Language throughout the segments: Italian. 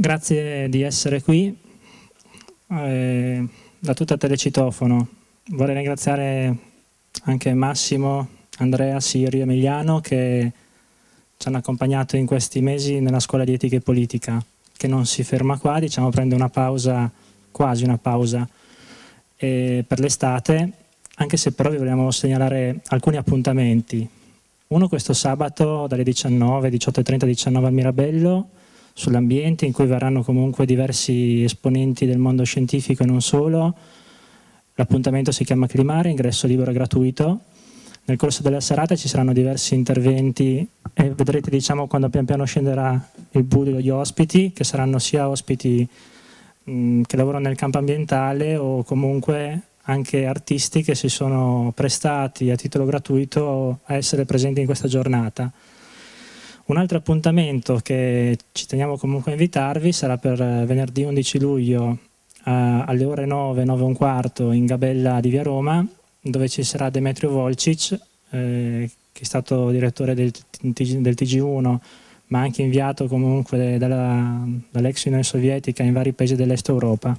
Grazie di essere qui da tutta Telecitofono. Vorrei ringraziare anche Massimo, Andrea, Sirio, Emiliano che ci hanno accompagnato in questi mesi nella scuola di etica e politica, che non si ferma qua, diciamo prende una pausa, quasi una pausa per l'estate, anche se però vi vogliamo segnalare alcuni appuntamenti. Uno questo sabato dalle 19, 18:30, 19 al Mirabello, sull'ambiente, in cui verranno comunque diversi esponenti del mondo scientifico e non solo. L'appuntamento si chiama Climare, ingresso libero e gratuito. Nel corso della serata ci saranno diversi interventi e vedrete, diciamo, quando pian piano scenderà il buio, gli ospiti, che saranno sia ospiti che lavorano nel campo ambientale o comunque anche artisti che si sono prestati a titolo gratuito a essere presenti in questa giornata. Un altro appuntamento che ci teniamo comunque a invitarvi sarà per venerdì 11 luglio alle ore 9, 9 e un quarto in Gabella di Via Roma, dove ci sarà Demetrio Volcic, che è stato direttore del TG1, ma anche inviato comunque dall'ex Unione Sovietica in vari paesi dell'Est Europa.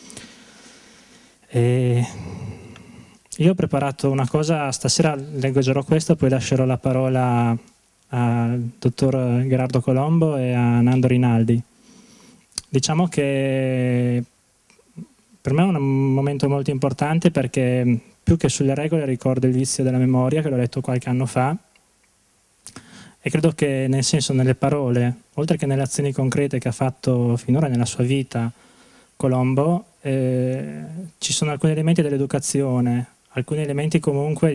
Io ho preparato una cosa, stasera leggerò questo, poi lascerò la parola al dottor Gerardo Colombo e a Nando Rinaldi. Diciamo che per me è un momento molto importante perché più che sulle regole ricordo il vizio della memoria, che l'ho letto qualche anno fa, e credo che nel senso, nelle parole, oltre che nelle azioni concrete che ha fatto finora nella sua vita Colombo, ci sono alcuni elementi dell'educazione, alcuni elementi comunque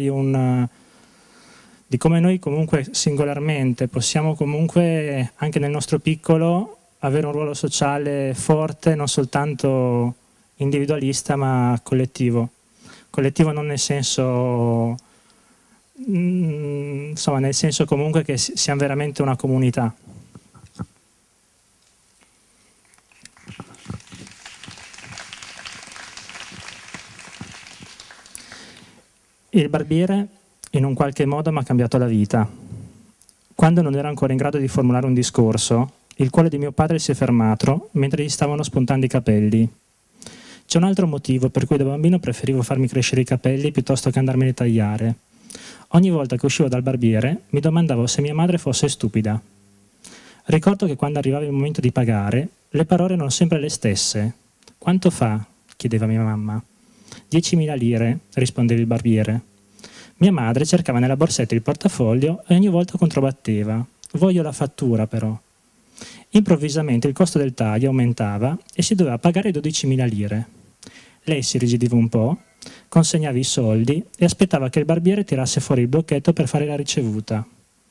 di come noi comunque singolarmente possiamo comunque anche nel nostro piccolo avere un ruolo sociale forte, non soltanto individualista ma collettivo. Collettivo non nel senso, insomma, nel senso comunque che siamo veramente una comunità. Il barbiere in un qualche modo mi ha cambiato la vita. Quando non ero ancora in grado di formulare un discorso, il cuore di mio padre si è fermato mentre gli stavano spuntando i capelli. C'è un altro motivo per cui da bambino preferivo farmi crescere i capelli piuttosto che andarmeli a tagliare. Ogni volta che uscivo dal barbiere mi domandavo se mia madre fosse stupida. Ricordo che quando arrivava il momento di pagare, le parole erano sempre le stesse. «Quanto fa?» chiedeva mia mamma. 10.000 lire, rispondeva il barbiere. Mia madre cercava nella borsetta il portafoglio e ogni volta controbatteva. «Voglio la fattura, però». Improvvisamente il costo del taglio aumentava e si doveva pagare 12.000 lire. Lei si irrigidiva un po', consegnava i soldi e aspettava che il barbiere tirasse fuori il blocchetto per fare la ricevuta.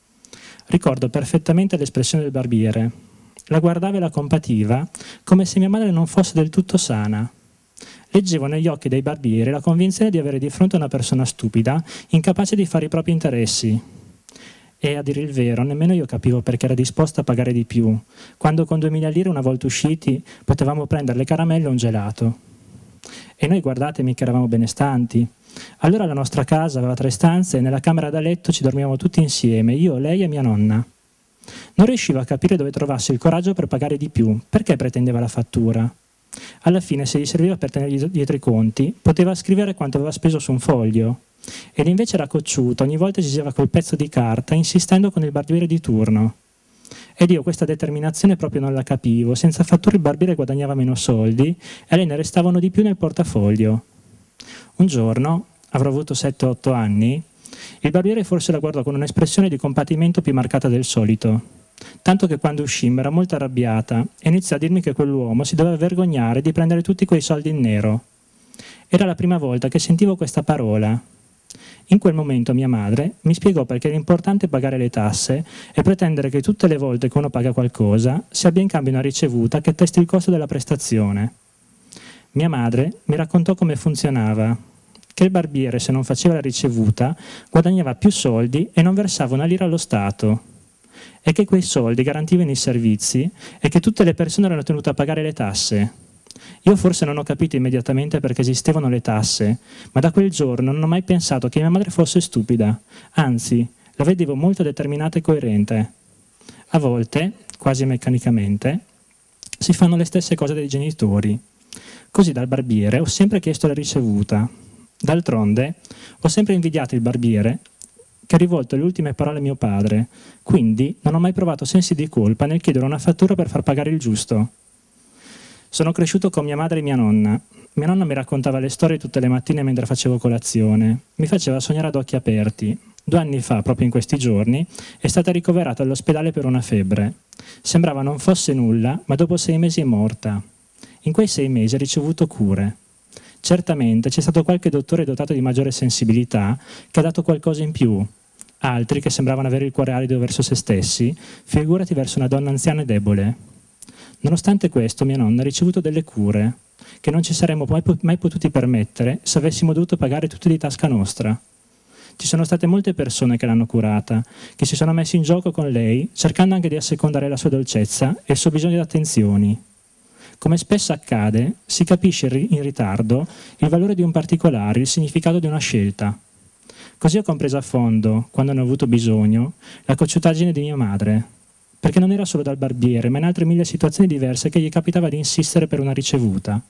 Ricordo perfettamente l'espressione del barbiere. La guardava e la compativa, come se mia madre non fosse del tutto sana. Leggevo negli occhi dei barbieri la convinzione di avere di fronte una persona stupida, incapace di fare i propri interessi. E, a dire il vero, nemmeno io capivo perché era disposta a pagare di più, quando con 2.000 lire una volta usciti potevamo prendere le caramelle o un gelato. E noi, guardatemi, che eravamo benestanti. Allora la nostra casa aveva 3 stanze e nella camera da letto ci dormivamo tutti insieme, io, lei e mia nonna. Non riuscivo a capire dove trovasse il coraggio per pagare di più, perché pretendeva la fattura. Alla fine, se gli serviva per tenere dietro i conti, poteva scrivere quanto aveva speso su un foglio. Ed invece era cocciuta, ogni volta esigeva quel pezzo di carta, insistendo con il barbiere di turno. Ed io questa determinazione proprio non la capivo, senza fattura il barbiere guadagnava meno soldi e a lei ne restavano di più nel portafoglio. Un giorno, avrò avuto 7-8 anni, il barbiere forse la guardò con un'espressione di compatimento più marcata del solito, tanto che quando uscimmo era molto arrabbiata e iniziò a dirmi che quell'uomo si doveva vergognare di prendere tutti quei soldi in nero. Era la prima volta che sentivo questa parola. In quel momento mia madre mi spiegò perché era importante pagare le tasse e pretendere che tutte le volte che uno paga qualcosa si abbia in cambio una ricevuta che attesti il costo della prestazione. Mia madre mi raccontò come funzionava, che il barbiere, se non faceva la ricevuta, guadagnava più soldi e non versava una lira allo Stato, e che quei soldi garantivano i servizi e che tutte le persone erano tenute a pagare le tasse. Io forse non ho capito immediatamente perché esistevano le tasse, ma da quel giorno non ho mai pensato che mia madre fosse stupida, anzi, la vedevo molto determinata e coerente. A volte, quasi meccanicamente, si fanno le stesse cose dei genitori. Così dal barbiere ho sempre chiesto la ricevuta. D'altronde ho sempre invidiato il barbiere che ha rivolto le ultime parole a mio padre, quindi non ho mai provato sensi di colpa nel chiedere una fattura per far pagare il giusto. Sono cresciuto con mia madre e mia nonna. Mia nonna mi raccontava le storie tutte le mattine mentre facevo colazione. Mi faceva sognare ad occhi aperti. 2 anni fa, proprio in questi giorni, è stata ricoverata all'ospedale per una febbre. Sembrava non fosse nulla, ma dopo 6 mesi è morta. In quei 6 mesi ha ricevuto cure. Certamente c'è stato qualche dottore dotato di maggiore sensibilità che ha dato qualcosa in più. Altri, che sembravano avere il cuore arido verso se stessi, figurati verso una donna anziana e debole. Nonostante questo, mia nonna ha ricevuto delle cure che non ci saremmo mai potuti permettere se avessimo dovuto pagare tutte di tasca nostra. Ci sono state molte persone che l'hanno curata, che si sono messi in gioco con lei, cercando anche di assecondare la sua dolcezza e il suo bisogno di attenzioni. Come spesso accade, si capisce in ritardo il valore di un particolare, il significato di una scelta. Così ho compreso a fondo, quando ne ho avuto bisogno, la cocciutaggine di mia madre, perché non era solo dal barbiere, ma in altre 1000 situazioni diverse che gli capitava di insistere per una ricevuta.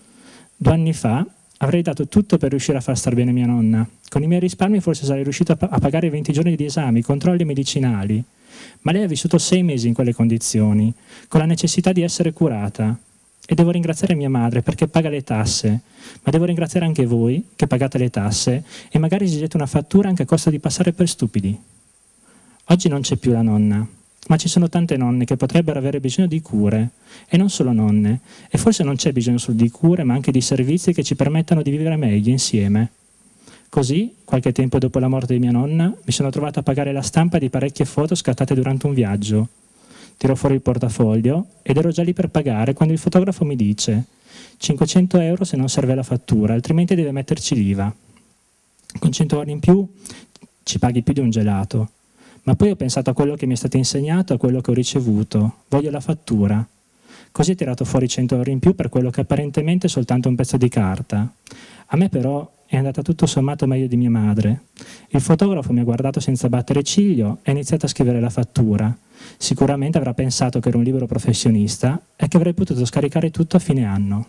2 anni fa avrei dato tutto per riuscire a far star bene mia nonna. Con i miei risparmi forse sarei riuscito a pagare 20 giorni di esami, controlli medicinali, ma lei ha vissuto 6 mesi in quelle condizioni, con la necessità di essere curata. E devo ringraziare mia madre perché paga le tasse, ma devo ringraziare anche voi che pagate le tasse e magari esigete una fattura anche a costo di passare per stupidi. Oggi non c'è più la nonna, ma ci sono tante nonne che potrebbero avere bisogno di cure, e non solo nonne, e forse non c'è bisogno solo di cure, ma anche di servizi che ci permettano di vivere meglio insieme. Così, qualche tempo dopo la morte di mia nonna, mi sono trovato a pagare la stampa di parecchie foto scattate durante un viaggio. Tiro fuori il portafoglio ed ero già lì per pagare quando il fotografo mi dice 500 euro se non serve la fattura, altrimenti deve metterci l'IVA. Con 100 euro in più ci paghi più di un gelato. Ma poi ho pensato a quello che mi è stato insegnato, a quello che ho ricevuto. Voglio la fattura. Così ho tirato fuori 100 euro in più per quello che apparentemente è soltanto un pezzo di carta. A me però è andata tutto sommato meglio di mia madre. Il fotografo mi ha guardato senza battere ciglio e ha iniziato a scrivere la fattura. Sicuramente avrà pensato che ero un libero professionista e che avrei potuto scaricare tutto a fine anno.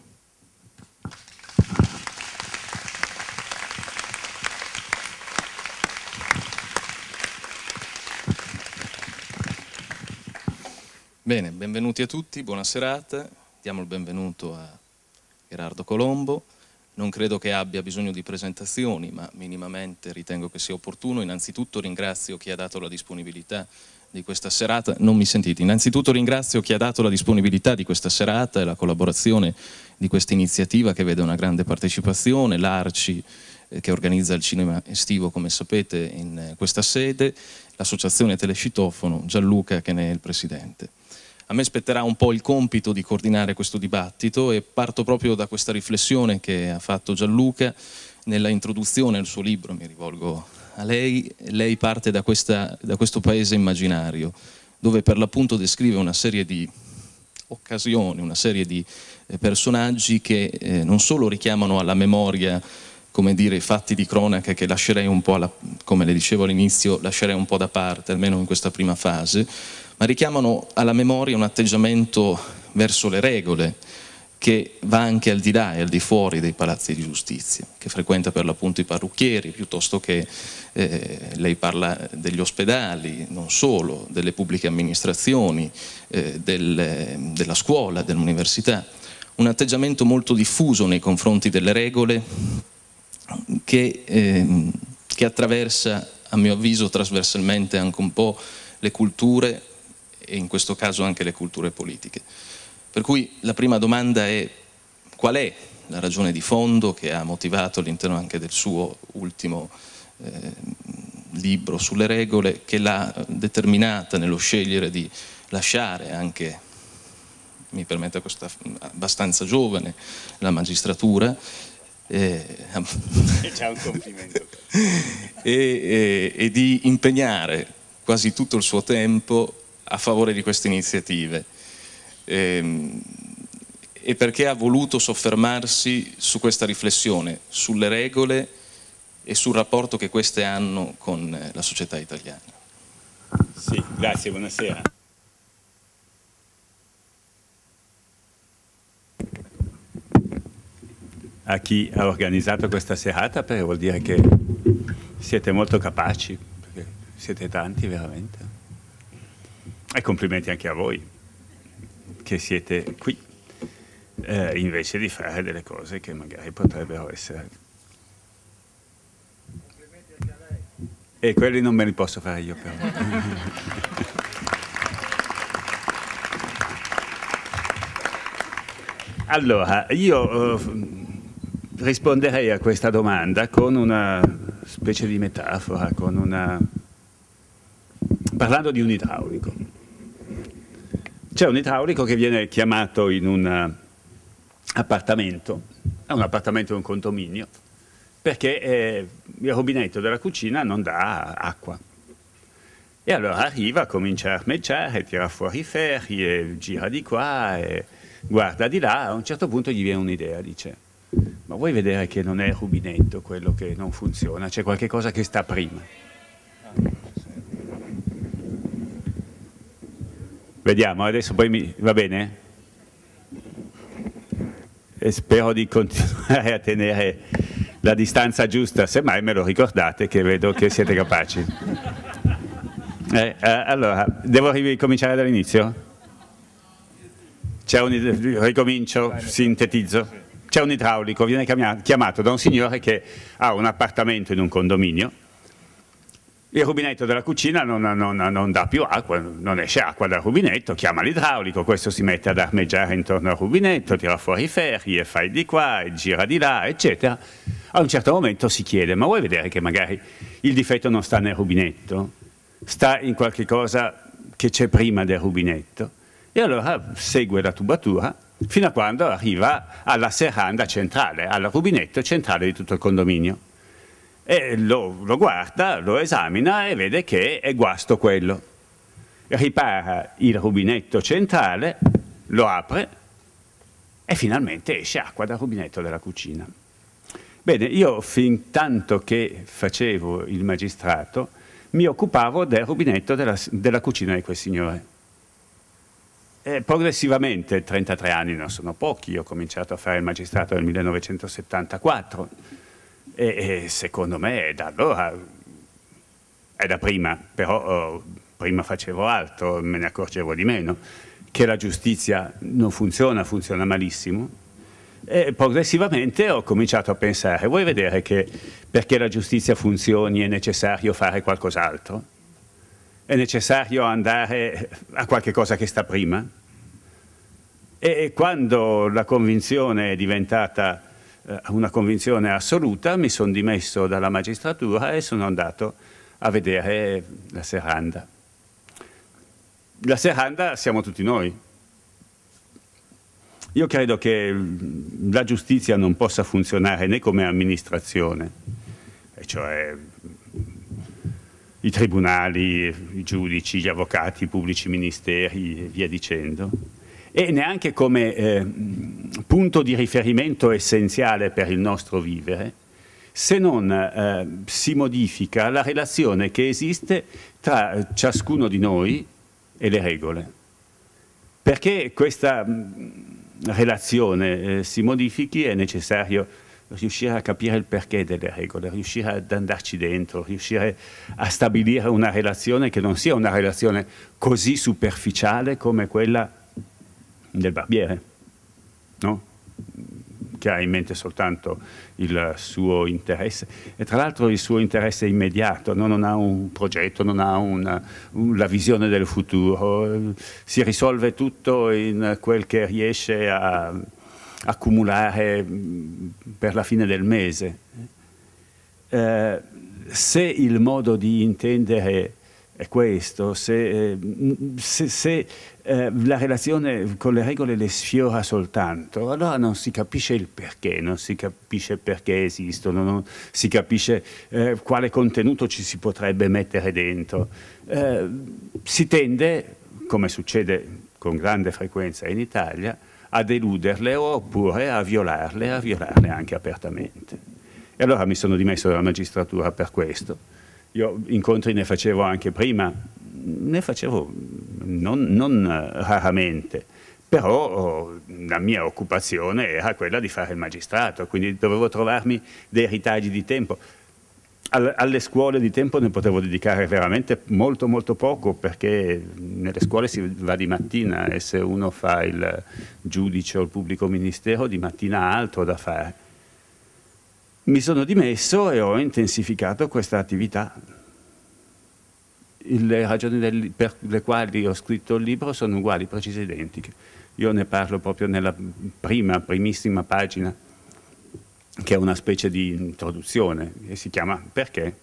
Bene, benvenuti a tutti, buona serata. Diamo il benvenuto a Gerardo Colombo. Non credo che abbia bisogno di presentazioni, ma minimamente ritengo che sia opportuno. Innanzitutto ringrazio chi ha dato la disponibilità di questa serata. Non mi sentite? Innanzitutto ringrazio chi ha dato la disponibilità di questa serata e la collaborazione di questa iniziativa che vede una grande partecipazione, l'Arci che organizza il cinema estivo, come sapete, in questa sede, l'associazione Telecitofono, Gianluca che ne è il presidente. A me spetterà un po' il compito di coordinare questo dibattito e parto proprio da questa riflessione che ha fatto Gianluca nella introduzione al suo libro, mi rivolgo a lei. Lei parte da questo paese immaginario, dove per l'appunto descrive una serie di occasioni, una serie di personaggi che non solo richiamano alla memoria, come dire, i fatti di cronaca che lascerei un po', come le dicevo all'inizio, lascerei un po' da parte, almeno in questa prima fase, ma richiamano alla memoria un atteggiamento verso le regole che va anche al di là e al di fuori dei palazzi di giustizia, che frequenta per l'appunto i parrucchieri, piuttosto che lei parla degli ospedali, non solo, delle pubbliche amministrazioni, della scuola, dell'università. Un atteggiamento molto diffuso nei confronti delle regole che attraversa, a mio avviso, trasversalmente anche un po' le culture e in questo caso anche le culture politiche. Per cui la prima domanda è: qual è la ragione di fondo che ha motivato all'interno anche del suo ultimo libro sulle regole, che l'ha determinata nello scegliere di lasciare anche, mi permetta questa abbastanza giovane, la magistratura, è già un complimento. e di impegnare quasi tutto il suo tempo a favore di queste iniziative, e perché ha voluto soffermarsi su questa riflessione, sulle regole e sul rapporto che queste hanno con la società italiana. Sì, grazie, buonasera. a chi ha organizzato questa serata, perché vuol dire che siete molto capaci, perché siete tanti veramente. E complimenti anche a voi che siete qui, invece di fare delle cose che magari potrebbero essere. Complimenti anche a lei. E quelli non me li posso fare io però. Allora, io risponderei a questa domanda con una specie di metafora, parlando di un idraulico. C'è un idraulico che viene chiamato in un appartamento, è un appartamento in un condominio, perché il rubinetto della cucina non dà acqua. E allora arriva, comincia a armeggiare, tira fuori i ferri, e gira di qua, e guarda di là. A un certo punto gli viene un'idea, dice: ma vuoi vedere che non è il rubinetto quello che non funziona, c'è qualche cosa che sta prima. Vediamo, adesso poi va bene? E spero di continuare a tenere la distanza giusta, semmai me lo ricordate, che vedo che siete capaci. Allora, devo ricominciare dall'inizio? Ricomincio, sintetizzo. C'è un idraulico, viene chiamato da un signore che ha un appartamento in un condominio. Il rubinetto della cucina non dà più acqua, non esce acqua dal rubinetto, chiama l'idraulico, questo si mette ad armeggiare intorno al rubinetto, tira fuori i ferri e fai di qua e gira di là, eccetera. A un certo momento si chiede: ma vuoi vedere che magari il difetto non sta nel rubinetto, sta in qualche cosa che c'è prima del rubinetto? E allora segue la tubatura fino a quando arriva alla serranda centrale, al rubinetto centrale di tutto il condominio. E lo guarda, lo esamina e vede che è guasto quello. Ripara il rubinetto centrale, lo apre e finalmente esce acqua dal rubinetto della cucina. Bene, io fin tanto che facevo il magistrato mi occupavo del rubinetto della cucina di quel signore. E progressivamente, 33 anni non sono pochi, io ho cominciato a fare il magistrato nel 1974 e secondo me da allora, è da prima, però prima facevo altro, me ne accorgevo di meno, che la giustizia non funziona, funziona malissimo. E progressivamente ho cominciato a pensare: vuoi vedere che perché la giustizia funzioni è necessario fare qualcos'altro? È necessario andare a qualche cosa che sta prima? E quando la convinzione è diventata una convinzione assoluta, mi sono dimesso dalla magistratura e sono andato a vedere la serranda. La serranda siamo tutti noi. Io credo che la giustizia non possa funzionare né come amministrazione, e cioè i tribunali, i giudici, gli avvocati, i pubblici ministeri e via dicendo, e neanche come punto di riferimento essenziale per il nostro vivere, se non si modifica la relazione che esiste tra ciascuno di noi e le regole. Perché questa relazione si modifichi è necessario riuscire a capire il perché delle regole, riuscire ad andarci dentro, riuscire a stabilire una relazione che non sia una relazione così superficiale come quella del barbiere, no? Che ha in mente soltanto il suo interesse, e tra l'altro il suo interesse immediato, no? Non ha un progetto, non ha la visione del futuro, si risolve tutto in quel che riesce a accumulare per la fine del mese. Se il modo di intendere è questo, se la relazione con le regole le sfiora soltanto, allora non si capisce il perché, non si capisce perché esistono, non si capisce quale contenuto ci si potrebbe mettere dentro. Si tende, come succede con grande frequenza in Italia, a deluderle oppure a violarle anche apertamente. E allora mi sono dimesso dalla magistratura per questo. Io incontri ne facevo anche prima, ne facevo non raramente, però la mia occupazione era quella di fare il magistrato, quindi dovevo trovarmi dei ritagli di tempo. Alle scuole di tempo ne potevo dedicare veramente molto molto poco, perché nelle scuole si va di mattina e se uno fa il giudice o il pubblico ministero di mattina ha altro da fare. Mi sono dimesso e ho intensificato questa attività. Le ragioni per le quali ho scritto il libro sono uguali, precise, identiche. Io ne parlo proprio nella primissima pagina, che è una specie di introduzione e si chiama Perché?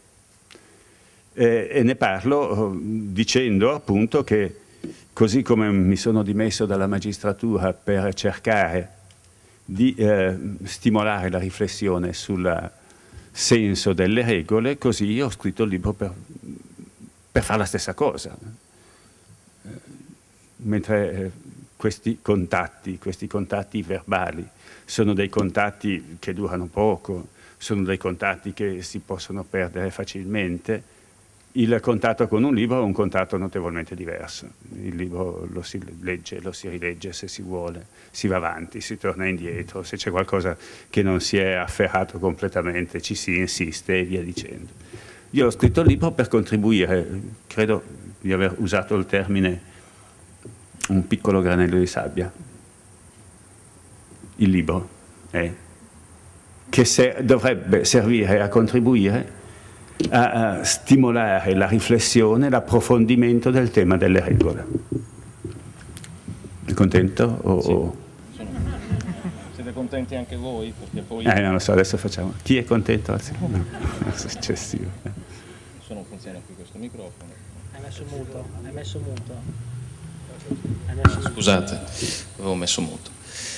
E ne parlo dicendo appunto che così come mi sono dimesso dalla magistratura per cercare di stimolare la riflessione sul senso delle regole, così ho scritto il libro per fare la stessa cosa. Mentre questi contatti verbali sono dei contatti che durano poco, sono dei contatti che si possono perdere facilmente. Il contatto con un libro è un contatto notevolmente diverso. Il libro lo si legge, lo si rilegge se si vuole, si va avanti, si torna indietro, se c'è qualcosa che non si è afferrato completamente ci si insiste e via dicendo. Io ho scritto il libro per contribuire, credo di aver usato il termine un piccolo granello di sabbia. Il libro che dovrebbe servire a contribuire a stimolare la riflessione, l'approfondimento del tema delle regole. È contento? Sì. Siete contenti anche voi? Perché poi... non lo so, adesso facciamo. Chi è contento? No, è successivo. Se non funziona qui questo microfono. Hai messo muto, hai messo muto. Scusate, avevo messo muto.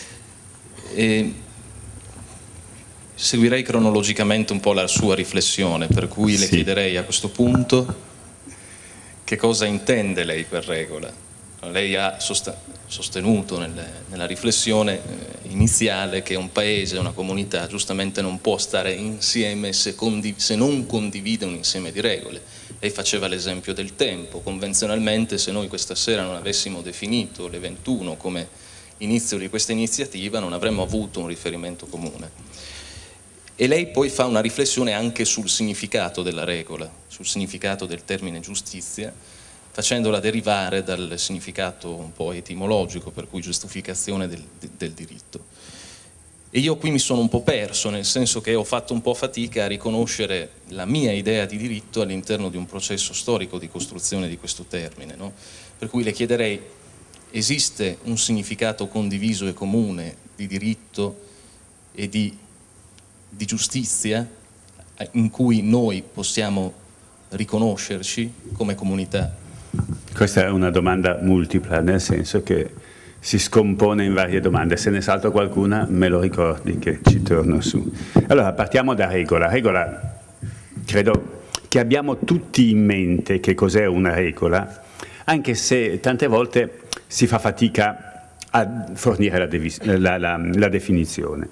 Seguirei cronologicamente un po' la sua riflessione, per cui le chiederei a questo punto che cosa intende lei per regola. Lei ha sostenuto nella riflessione iniziale che un paese, una comunità giustamente non può stare insieme se non condivide un insieme di regole. Lei faceva l'esempio del tempo. Convenzionalmente, se noi questa sera non avessimo definito le 21 come inizio di questa iniziativa, non avremmo avuto un riferimento comune. E lei poi fa una riflessione anche sul significato della regola, sul significato del termine giustizia, facendola derivare dal significato un po' etimologico, per cui giustificazione del diritto. E io qui mi sono un po' perso, nel senso che ho fatto un po' fatica a riconoscere la mia idea di diritto all'interno di un processo storico di costruzione di questo termine, no? Per cui le chiederei, esiste un significato condiviso e comune di diritto e di giustizia in cui noi possiamo riconoscerci come comunità? Questa è una domanda multipla, nel senso che si scompone in varie domande. Se ne salto qualcuna me lo ricordi che ci torno su. Allora, partiamo da regola. Regola, credo che abbiamo tutti in mente che cos'è una regola, anche se tante volte si fa fatica a fornire la definizione.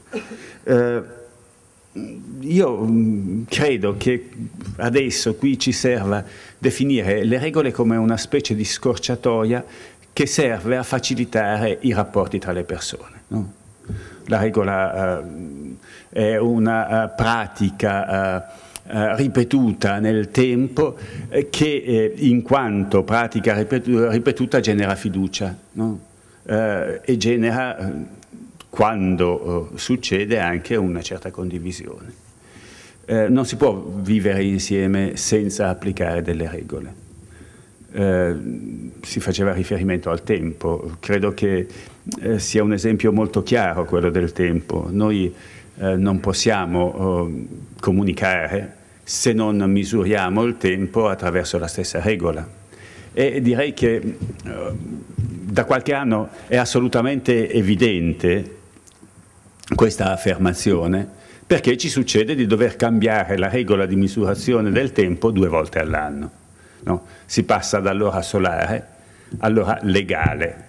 Io credo che adesso qui ci serva definire le regole come una specie di scorciatoia che serve a facilitare i rapporti tra le persone, no? La regola è una pratica ripetuta nel tempo che in quanto pratica ripetuta genera fiducia, no? E genera, quando succede, anche una certa condivisione. Non si può vivere insieme senza applicare delle regole. Si faceva riferimento al tempo, credo che sia un esempio molto chiaro quello del tempo. Noi non possiamo comunicare se non misuriamo il tempo attraverso la stessa regola. E direi che da qualche anno è assolutamente evidente questa affermazione, perché ci succede di dover cambiare la regola di misurazione del tempo 2 volte all'anno. No? Si passa dall'ora solare all'ora legale.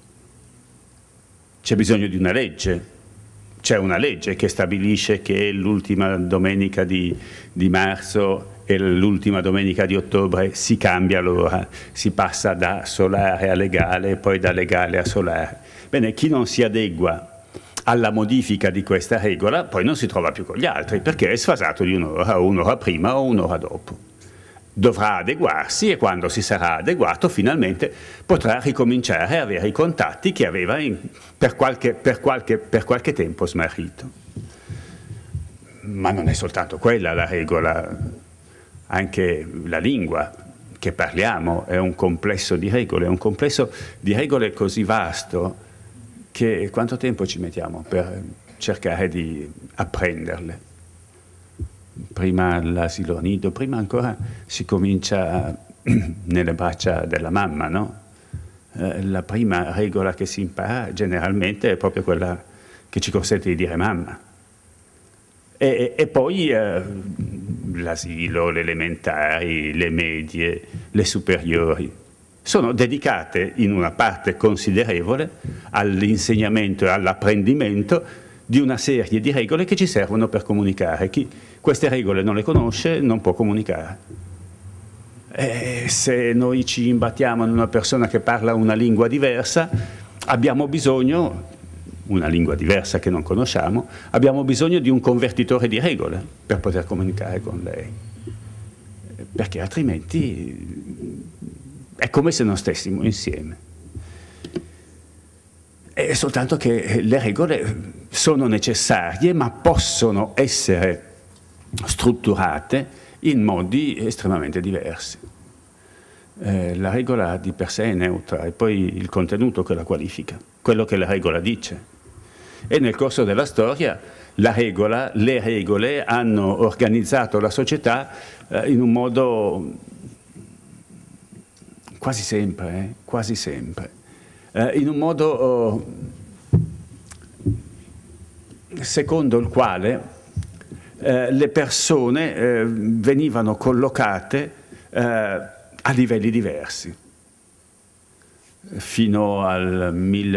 C'è bisogno di una legge. C'è una legge che stabilisce che l'ultima domenica di marzo e l'ultima domenica di ottobre si cambia l'ora, si passa da solare a legale e poi da legale a solare. Bene, chi non si adegua alla modifica di questa regola poi non si trova più con gli altri, perché è sfasato di un'ora prima o un'ora dopo. Dovrà adeguarsi e quando si sarà adeguato finalmente potrà ricominciare a avere i contatti che aveva per qualche tempo smarrito. Ma non è soltanto quella la regola, anche la lingua che parliamo è un complesso di regole così vasto che quanto tempo ci mettiamo per cercare di apprenderle? Prima l'asilo nido, prima ancora si comincia nelle braccia della mamma, no? La prima regola che si impara generalmente è proprio quella che ci consente di dire mamma. E poi l'asilo, le elementari, le medie, le superiori sono dedicate in una parte considerevole all'insegnamento e all'apprendimento di una serie di regole che ci servono per comunicare. Chi queste regole non le conosce non può comunicare. Se noi ci imbattiamo in una persona che parla una lingua diversa, abbiamo bisogno, una lingua diversa che non conosciamo, abbiamo bisogno di un convertitore di regole per poter comunicare con lei, perché altrimenti è come se non stessimo insieme. È soltanto che le regole sono necessarie, ma possono essere strutturate in modi estremamente diversi. La regola di per sé è neutra, è poi il contenuto che la qualifica, quello che la regola dice. E nel corso della storia le regole hanno organizzato la società in un modo quasi sempre, in un modo secondo il quale le persone venivano collocate a livelli diversi. Fino al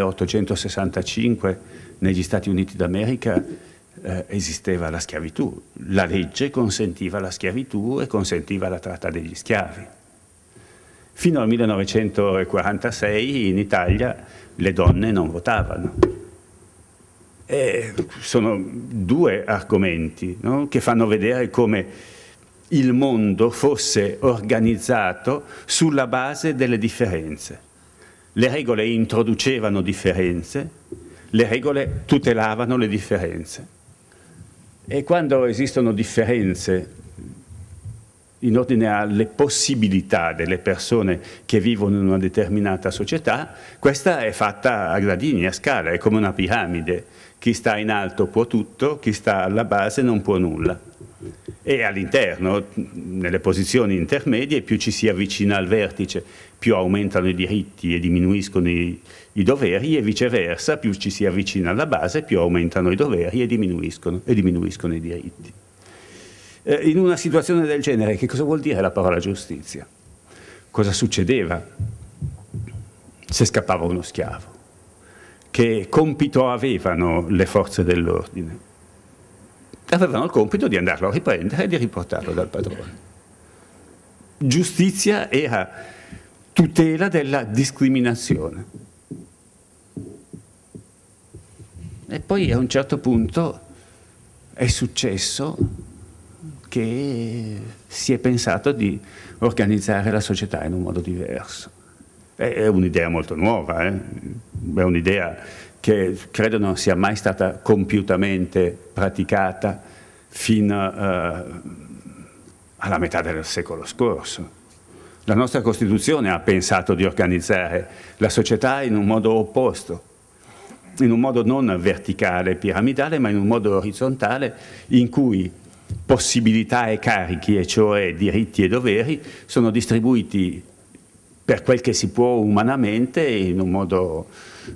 1865 negli Stati Uniti d'America esisteva la schiavitù. La legge consentiva la schiavitù e consentiva la tratta degli schiavi. Fino al 1946 in Italia le donne non votavano. E sono due argomenti, no? Che fanno vedere come il mondo fosse organizzato sulla base delle differenze. Le regole introducevano differenze, le regole tutelavano le differenze. E quando esistono differenze in ordine alle possibilità delle persone che vivono in una determinata società, questa è fatta a gradini, a scala, è come una piramide. Chi sta in alto può tutto, chi sta alla base non può nulla. E all'interno, nelle posizioni intermedie, più ci si avvicina al vertice, più aumentano i diritti e diminuiscono i doveri, e viceversa, più ci si avvicina alla base, più aumentano i doveri e diminuiscono i diritti. In una situazione del genere, che cosa vuol dire la parola giustizia? Cosa succedeva se scappava uno schiavo? Che compito avevano le forze dell'ordine? Avevano il compito di andarlo a riprendere e di riportarlo dal padrone. Giustizia era tutela della discriminazione. E poi a un certo punto è successo che si è pensato di organizzare la società in un modo diverso. È un'idea molto nuova, è un'idea che credo non sia mai stata compiutamente praticata fino alla metà del secolo scorso. La nostra Costituzione ha pensato di organizzare la società in un modo opposto, in un modo non verticale e piramidale, ma in un modo orizzontale, in cui possibilità e carichi, e cioè diritti e doveri, sono distribuiti per quel che si può umanamente in un modo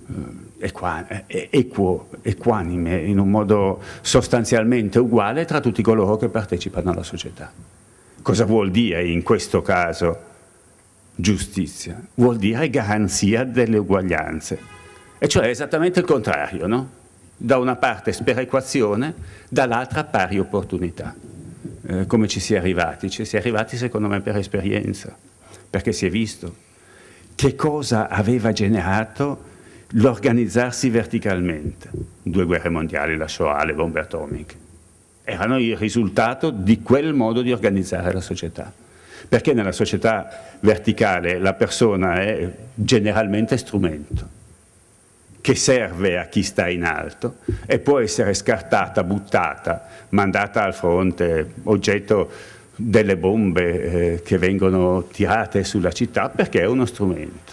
equanime, in un modo sostanzialmente uguale tra tutti coloro che partecipano alla società. Cosa vuol dire in questo caso giustizia? Vuol dire garanzia delle uguaglianze, e cioè esattamente il contrario, no? Da una parte sperequazione, dall'altra pari opportunità. Come ci si è arrivati? Ci si è arrivati secondo me per esperienza, perché si è visto che cosa aveva generato l'organizzarsi verticalmente. 2 guerre mondiali, la Shoah, le bombe atomiche, erano il risultato di quel modo di organizzare la società. Perché nella società verticale la persona è generalmente strumento, che serve a chi sta in alto e può essere scartata, buttata, mandata al fronte, oggetto delle bombe che vengono tirate sulla città, perché è uno strumento.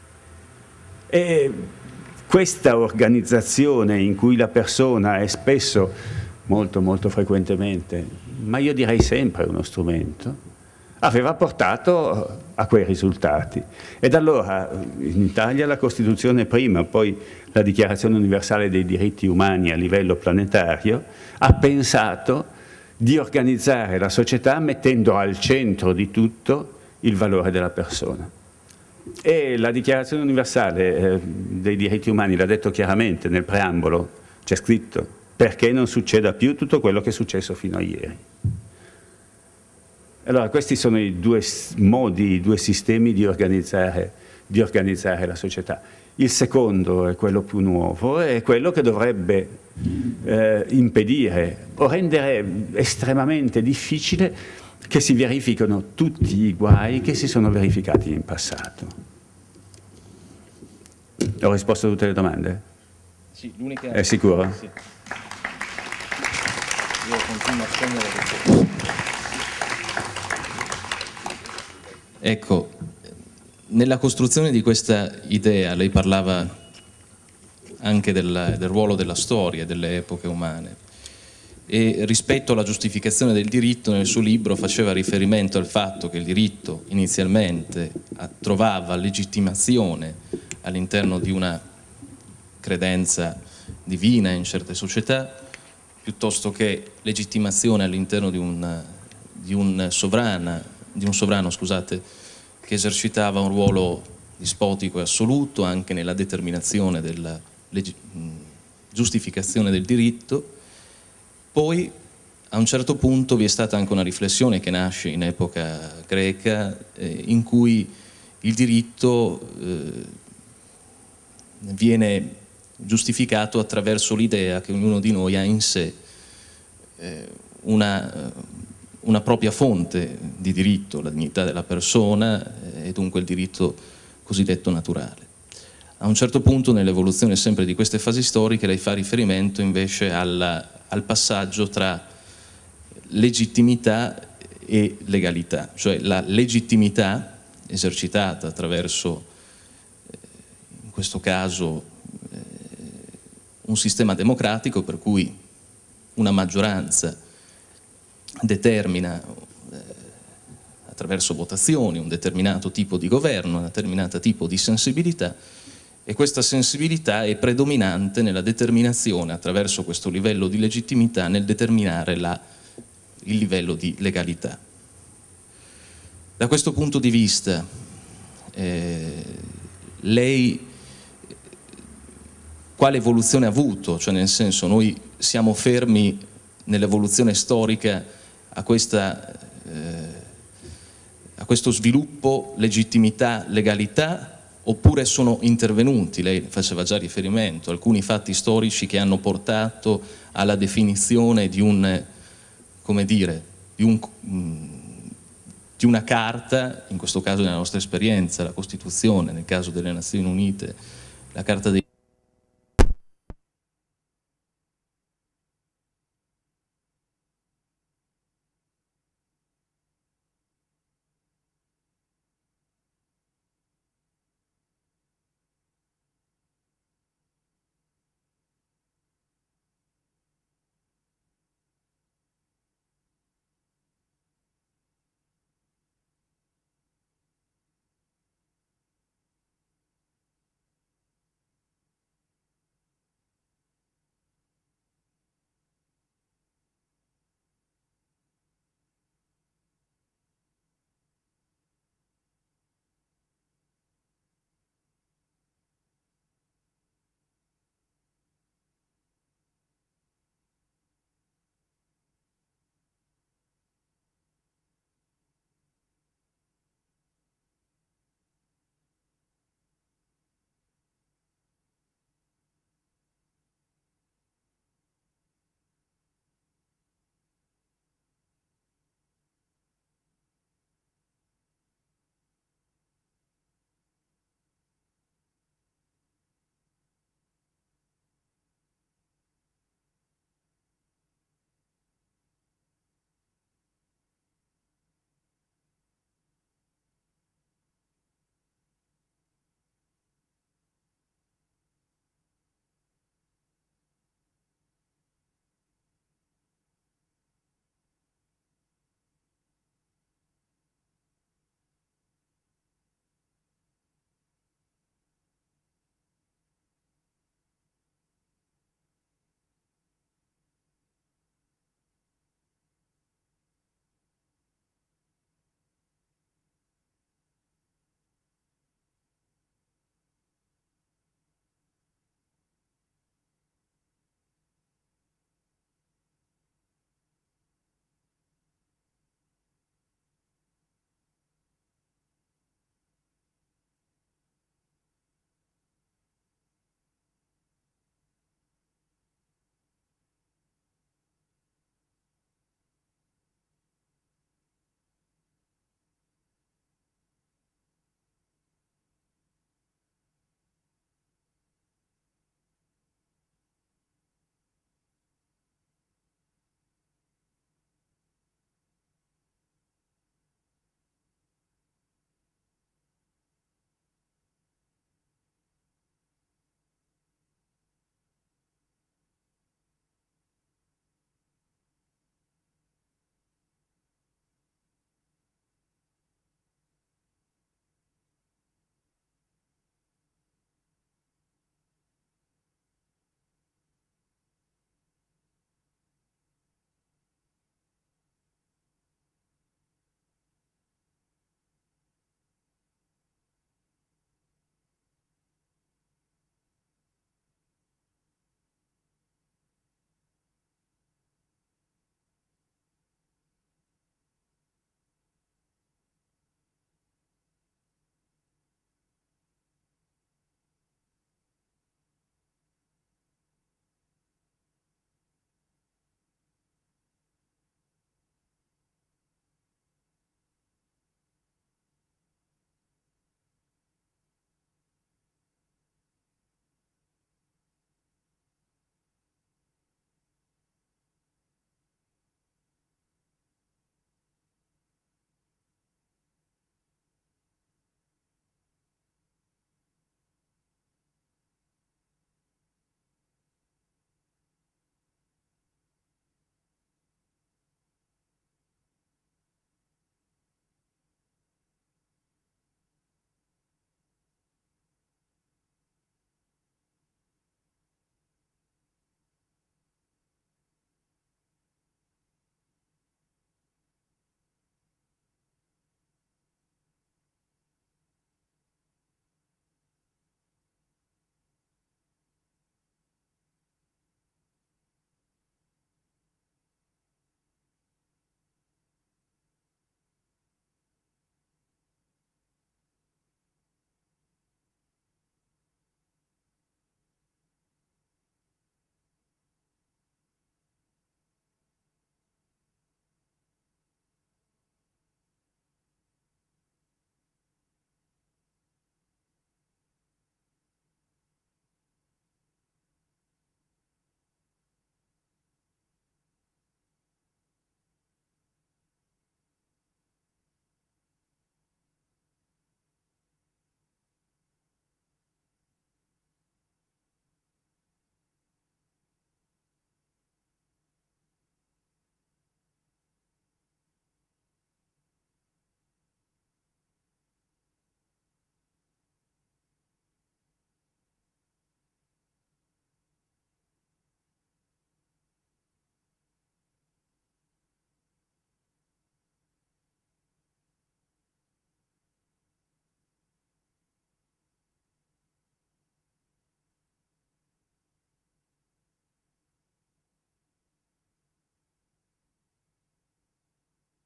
E questa organizzazione in cui la persona è spesso, molto molto frequentemente, ma io direi sempre uno strumento, aveva portato a quei risultati. Ed allora in Italia la Costituzione prima, poi la Dichiarazione Universale dei Diritti Umani a livello planetario, ha pensato di organizzare la società mettendo al centro di tutto il valore della persona. E la Dichiarazione Universale dei Diritti Umani l'ha detto chiaramente nel preambolo, c'è scritto, perché non succeda più tutto quello che è successo fino a ieri. Allora, questi sono i 2 modi, i 2 sistemi di organizzare la società. Il secondo è quello più nuovo, è quello che dovrebbe impedire o rendere estremamente difficile che si verificano tutti i guai che si sono verificati in passato. Ho risposto a tutte le domande? Sì, l'unica... È sicuro? Sì. Io continuo a spendere questo. Ecco, nella costruzione di questa idea lei parlava anche del ruolo della storia, delle epoche umane, e rispetto alla giustificazione del diritto nel suo libro faceva riferimento al fatto che il diritto inizialmente trovava legittimazione all'interno di una credenza divina in certe società, piuttosto che legittimazione all'interno di un sovrano, scusate, che esercitava un ruolo dispotico e assoluto anche nella determinazione della giustificazione del diritto. Poi a un certo punto vi è stata anche una riflessione che nasce in epoca greca in cui il diritto viene giustificato attraverso l'idea che ognuno di noi ha in sé una propria fonte di diritto, la dignità della persona e dunque il diritto cosiddetto naturale. A un certo punto nell'evoluzione sempre di queste fasi storiche lei fa riferimento invece al passaggio tra legittimità e legalità, cioè la legittimità esercitata attraverso, in questo caso, un sistema democratico per cui una maggioranza determina attraverso votazioni un determinato tipo di governo, un determinato tipo di sensibilità, e questa sensibilità è predominante nella determinazione attraverso questo livello di legittimità nel determinare il livello di legalità. Da questo punto di vista lei quale evoluzione ha avuto? Cioè nel senso, noi siamo fermi nell'evoluzione storica a questo sviluppo legittimità, legalità, oppure sono intervenuti, lei faceva già riferimento, alcuni fatti storici che hanno portato alla definizione di una carta, in questo caso nella nostra esperienza la Costituzione, nel caso delle Nazioni Unite la Carta dei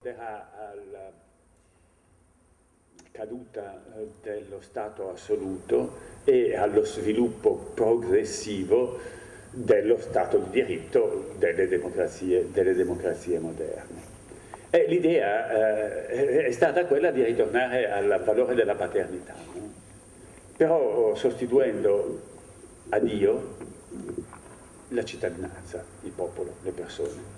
Alla caduta dello Stato assoluto e allo sviluppo progressivo dello Stato di diritto delle democrazie moderne. E l'idea è stata quella di ritornare al valore della paternità, no? Però sostituendo a Dio la cittadinanza, il popolo, le persone.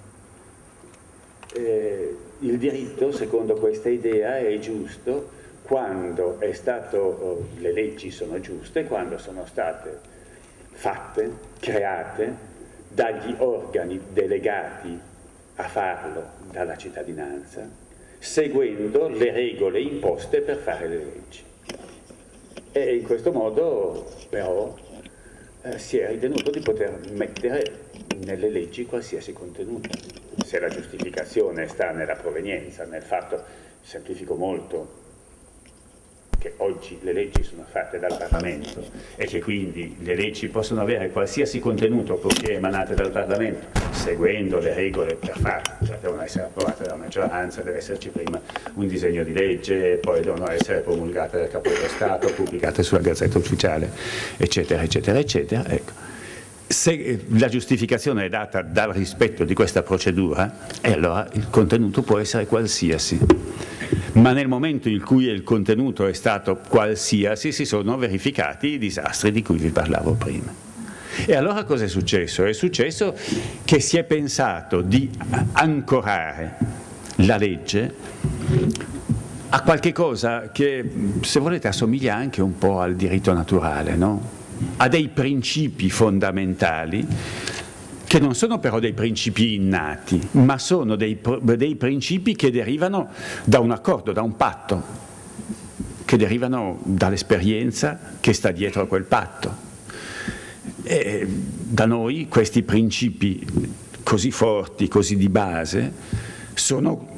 Il diritto, secondo questa idea, è giusto quando è stato, le leggi sono giuste, quando sono state fatte, create dagli organi delegati a farlo dalla cittadinanza, seguendo le regole imposte per fare le leggi. E in questo modo, però, si è ritenuto di poter mettere nelle leggi qualsiasi contenuto. Se la giustificazione sta nella provenienza, nel fatto, semplifico molto, che oggi le leggi sono fatte dal Parlamento e che quindi le leggi possono avere qualsiasi contenuto purché emanate dal Parlamento, seguendo le regole per farlo, cioè devono essere approvate dalla maggioranza, deve esserci prima un disegno di legge, poi devono essere promulgate dal Capo dello Stato, pubblicate sulla Gazzetta Ufficiale, eccetera, eccetera, eccetera. Ecco. Se la giustificazione è data dal rispetto di questa procedura, allora il contenuto può essere qualsiasi. Ma nel momento in cui il contenuto è stato qualsiasi si sono verificati i disastri di cui vi parlavo prima. E allora cosa è successo? È successo che si è pensato di ancorare la legge a qualche cosa che, se volete, assomiglia anche un po' al diritto naturale, no? A dei principi fondamentali che non sono però dei principi innati, ma sono dei principi che derivano da un accordo, da un patto, che derivano dall'esperienza che sta dietro a quel patto. E da noi questi principi così forti, così di base, sono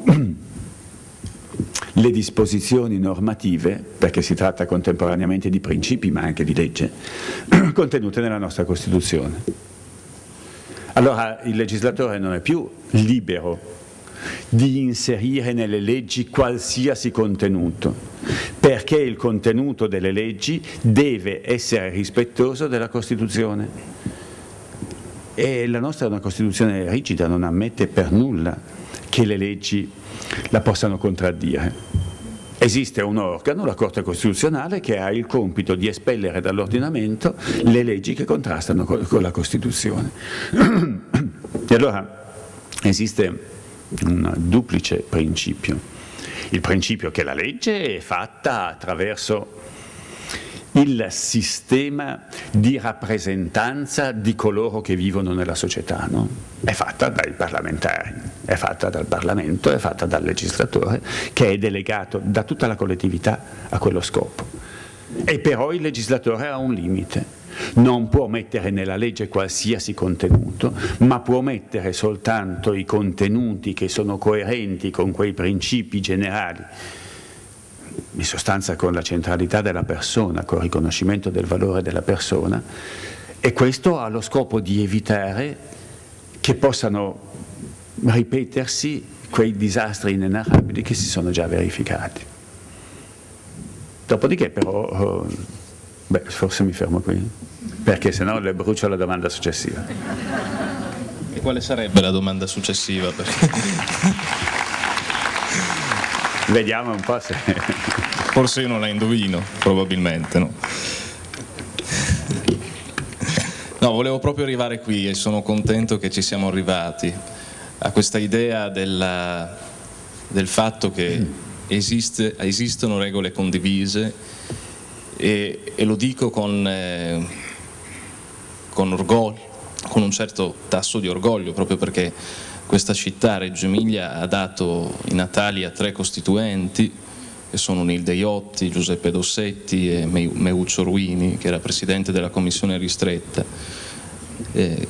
le disposizioni normative, perché si tratta contemporaneamente di principi ma anche di legge, contenute nella nostra Costituzione. Allora il legislatore non è più libero di inserire nelle leggi qualsiasi contenuto, perché il contenuto delle leggi deve essere rispettoso della Costituzione. E la nostra è una Costituzione rigida, non ammette per nulla che le leggi la possano contraddire. Esiste un organo, la Corte Costituzionale, che ha il compito di espellere dall'ordinamento le leggi che contrastano con la Costituzione. E allora esiste un duplice principio. Il principio che la legge è fatta attraverso il sistema di rappresentanza di coloro che vivono nella società, no? È fatta dai parlamentari, è fatta dal Parlamento, è fatta dal legislatore, che è delegato da tutta la collettività a quello scopo. E però il legislatore ha un limite, non può mettere nella legge qualsiasi contenuto, ma può mettere soltanto i contenuti che sono coerenti con quei principi generali, in sostanza con la centralità della persona, con il riconoscimento del valore della persona, e questo ha lo scopo di evitare che possano ripetersi quei disastri inenarrabili che si sono già verificati. Dopodiché però, forse mi fermo qui, perché sennò le brucio la domanda successiva. E quale sarebbe la domanda successiva? Vediamo un po' se... Forse io non la indovino, probabilmente, no? No, volevo proprio arrivare qui e sono contento che ci siamo arrivati a questa idea del fatto che esistono regole condivise e lo dico con orgoglio, con un certo tasso di orgoglio, proprio perché questa città, Reggio Emilia, ha dato i natali a 3 costituenti, che sono Nilde Iotti, Giuseppe Dossetti e Meuccio Ruini, che era presidente della commissione ristretta. Ed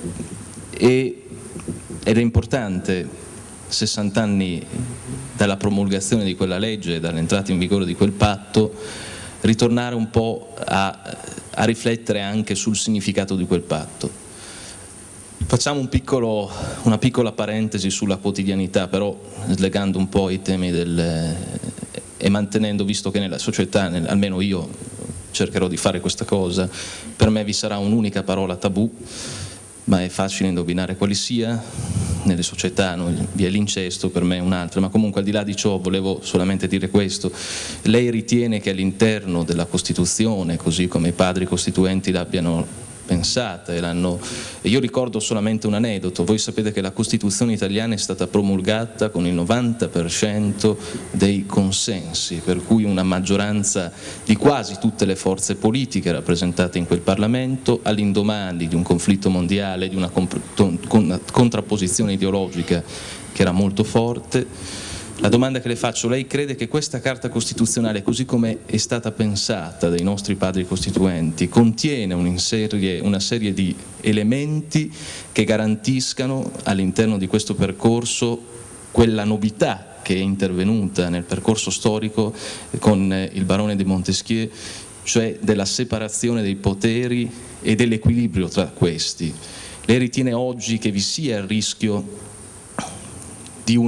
è importante, 60 anni dalla promulgazione di quella legge e dall'entrata in vigore di quel patto, ritornare un po' a riflettere anche sul significato di quel patto. Facciamo una piccola parentesi sulla quotidianità, però slegando un po' i temi e mantenendo, visto che nella società, almeno io cercherò di fare questa cosa, per me vi sarà un'unica parola tabù, ma è facile indovinare quali sia. Nelle società vi è l'incesto, per me è un'altra, ma comunque al di là di ciò volevo solamente dire questo. Lei ritiene che all'interno della Costituzione, così come i padri costituenti l'abbiano pensata e io ricordo solamente un aneddoto. Voi sapete che la Costituzione italiana è stata promulgata con il 90% dei consensi, per cui una maggioranza di quasi tutte le forze politiche rappresentate in quel Parlamento, all'indomani di un conflitto mondiale, di una contrapposizione ideologica che era molto forte. La domanda che le faccio: lei crede che questa Carta Costituzionale, così come è stata pensata dai nostri padri costituenti, contiene una serie di elementi che garantiscano all'interno di questo percorso quella novità che è intervenuta nel percorso storico con il barone de Montesquieu, cioè della separazione dei poteri e dell'equilibrio tra questi? Lei ritiene oggi che vi sia il rischio di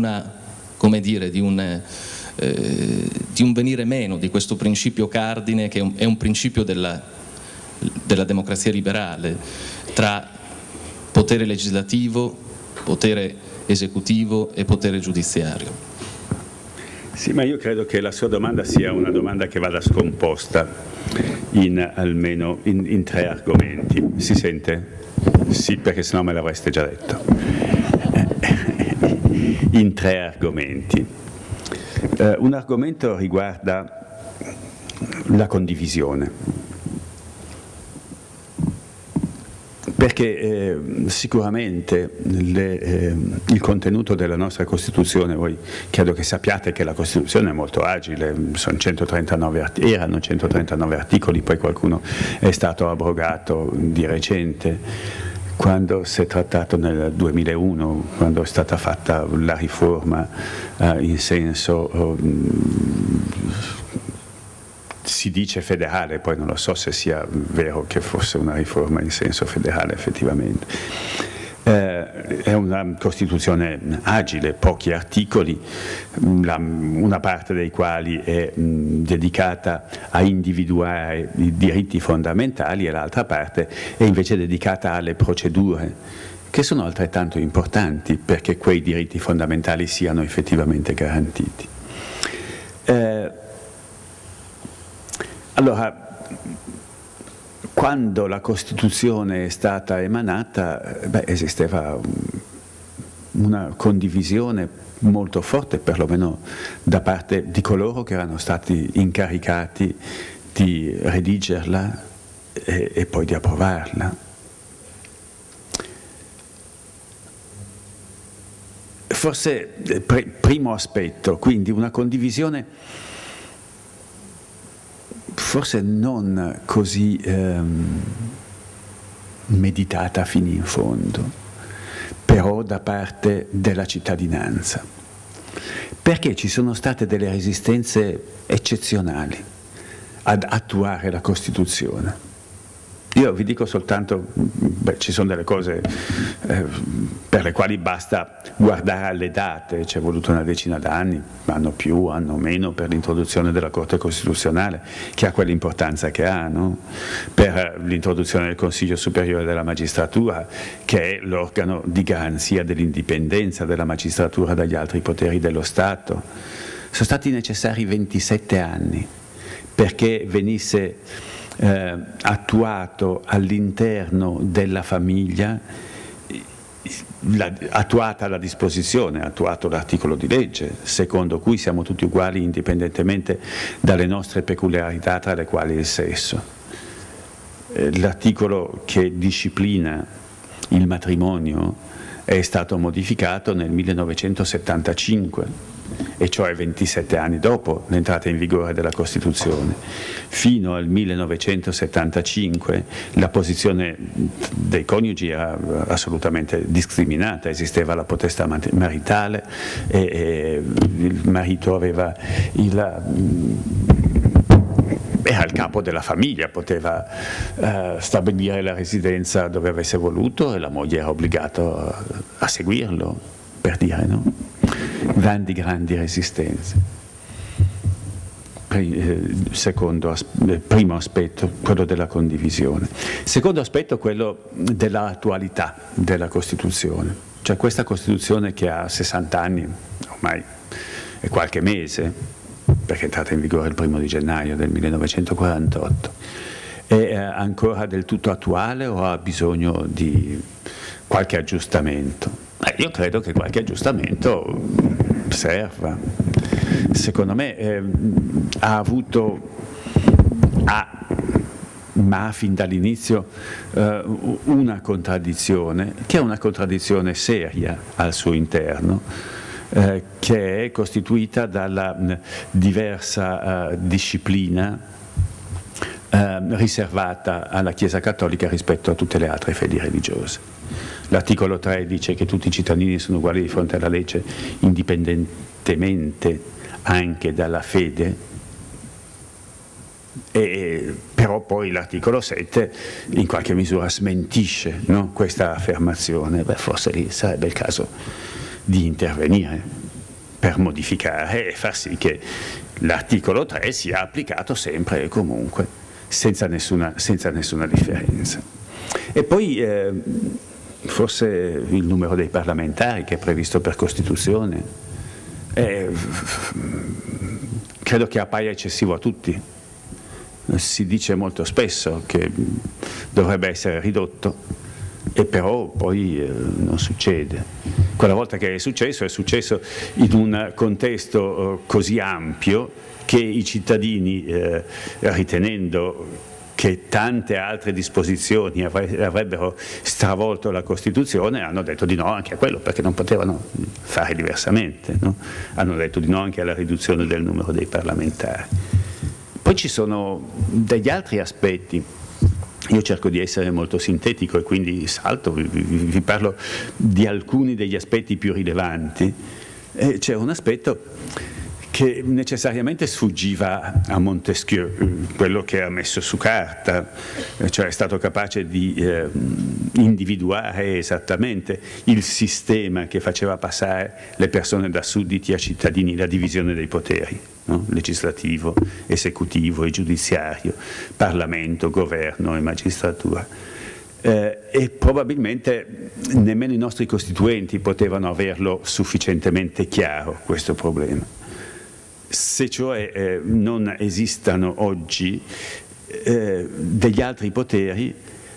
un venire meno di questo principio cardine, che è un principio della democrazia liberale, tra potere legislativo, potere esecutivo e potere giudiziario? Sì, ma io credo che la sua domanda sia una domanda che vada scomposta almeno in 3 argomenti. Si sente? Sì, perché sennò me l'avreste già detto. In 3 argomenti. Un argomento riguarda la condivisione, perché sicuramente il contenuto della nostra Costituzione, voi credo che sappiate che la Costituzione è molto agile, erano 139 articoli, poi qualcuno è stato abrogato di recente. Quando si è trattato nel 2001, quando è stata fatta la riforma in senso, si dice federale, poi non lo so se sia vero che fosse una riforma in senso federale effettivamente. È una Costituzione agile, pochi articoli, una parte dei quali è dedicata a individuare i diritti fondamentali e l'altra parte è invece dedicata alle procedure, che sono altrettanto importanti perché quei diritti fondamentali siano effettivamente garantiti. Allora, quando la Costituzione è stata emanata, esisteva una condivisione molto forte, perlomeno da parte di coloro che erano stati incaricati di redigerla e poi di approvarla. Forse, primo aspetto, quindi una condivisione forse non così meditata fino in fondo, però da parte della cittadinanza, perché ci sono state delle resistenze eccezionali ad attuare la Costituzione. Io vi dico soltanto, ci sono delle cose per le quali basta guardare alle date, ci è voluto una decina d'anni, anno più, anno meno, per l'introduzione della Corte Costituzionale, che ha quell'importanza che ha, no? Per l'introduzione del Consiglio Superiore della Magistratura, che è l'organo di garanzia dell'indipendenza della magistratura dagli altri poteri dello Stato. Sono stati necessari 27 anni perché venisse attuato all'interno della famiglia, attuata la disposizione, attuato l'articolo di legge, secondo cui siamo tutti uguali indipendentemente dalle nostre peculiarità, tra le quali il sesso. L'articolo che disciplina il matrimonio è stato modificato nel 1975, e cioè 27 anni dopo l'entrata in vigore della Costituzione. Fino al 1975 la posizione dei coniugi era assolutamente discriminata, esisteva la potestà maritale e il marito era il capo della famiglia, poteva stabilire la residenza dove avesse voluto e la moglie era obbligata a seguirlo, per dire, no? Grandi resistenze. Primo aspetto, quello della condivisione. Secondo aspetto, quello dell'attualità della Costituzione. Cioè questa Costituzione che ha 60 anni, ormai è qualche mese, perché è entrata in vigore il 1° di gennaio del 1948, è ancora del tutto attuale o ha bisogno di qualche aggiustamento? Io credo che qualche aggiustamento serva. Secondo me ma fin dall'inizio una contraddizione, che è una contraddizione seria al suo interno, che è costituita dalla diversa disciplina riservata alla Chiesa Cattolica rispetto a tutte le altre fedi religiose. L'articolo 3 dice che tutti i cittadini sono uguali di fronte alla legge, indipendentemente anche dalla fede, però poi l'articolo 7 in qualche misura smentisce, no, questa affermazione. Forse lì sarebbe il caso di intervenire per modificare e far sì che l'articolo 3 sia applicato sempre e comunque, senza nessuna differenza. E poi forse il numero dei parlamentari che è previsto per Costituzione credo che appaia eccessivo a tutti. Si dice molto spesso che dovrebbe essere ridotto e però poi non succede. Quella volta che è successo in un contesto così ampio che i cittadini, ritenendo che tante altre disposizioni avrebbero stravolto la Costituzione, hanno detto di no anche a quello, perché non potevano fare diversamente, no? Hanno detto di no anche alla riduzione del numero dei parlamentari. Poi ci sono degli altri aspetti. Io cerco di essere molto sintetico e quindi salto, vi parlo di alcuni degli aspetti più rilevanti. C'è un aspetto che necessariamente sfuggiva a Montesquieu, quello che ha messo su carta, cioè è stato capace di individuare esattamente il sistema che faceva passare le persone da sudditi a cittadini, la divisione dei poteri, no? Legislativo, esecutivo e giudiziario, Parlamento, governo e magistratura. E probabilmente nemmeno i nostri costituenti potevano averlo sufficientemente chiaro questo problema. Se cioè non esistano oggi degli altri poteri